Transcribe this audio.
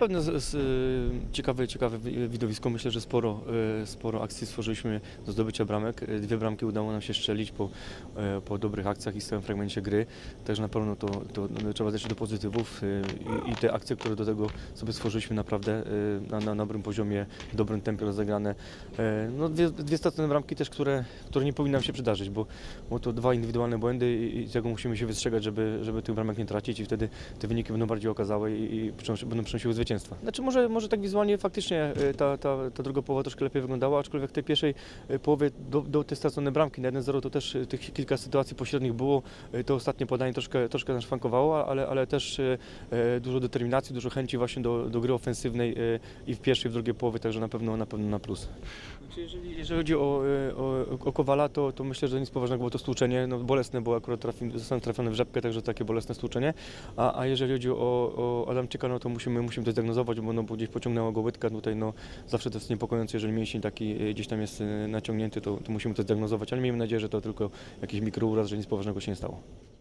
pewno ciekawe widowisko. Myślę, że sporo akcji stworzyliśmy do zdobycia bramek. 2 bramki udało nam się strzelić po dobrych akcjach i stałym fragmencie gry. Także na pewno to trzeba zejść do pozytywów i te akcje, które do tego sobie stworzyliśmy naprawdę na dobrym poziomie, w dobrym tempie rozegrane. No, dwie stracone bramki też, które nie powinny nam się przydarzyć, bo to 2 indywidualne błędy i tego musimy się wystrzegać, żeby tych bramek nie tracić i wtedy te wyniki będą bardziej okazałe i będą przynosiły zwycięstwa. Znaczy może tak wizualnie faktycznie ta druga połowa troszkę lepiej wyglądała, aczkolwiek w tej pierwszej połowie do tej straconej bramki na 1-0 to też tych kilka sytuacji pośrednich było. To ostatnie podanie troszkę nas szwankowało, ale też dużo determinacji, dużo chęci właśnie do gry ofensywnej i w pierwszej, i w drugiej połowie, także na pewno na plus. Znaczy, jeżeli chodzi o Kowala, to myślę, że nic poważnego, bo to stłuczenie, no bolesne, bo akurat zostałem trafiony w rzepkę, także takie bolesne stłuczenie. A jeżeli chodzi o Adamczyka, no to musimy to zdiagnozować, bo gdzieś pociągnęła go łydka, tutaj no zawsze to jest niepokojące, jeżeli mięsień taki gdzieś tam jest naciągnięty, to musimy to zdiagnozować, ale miejmy nadzieję, że to tylko jakiś mikrouraz, że nic poważnego się nie stało.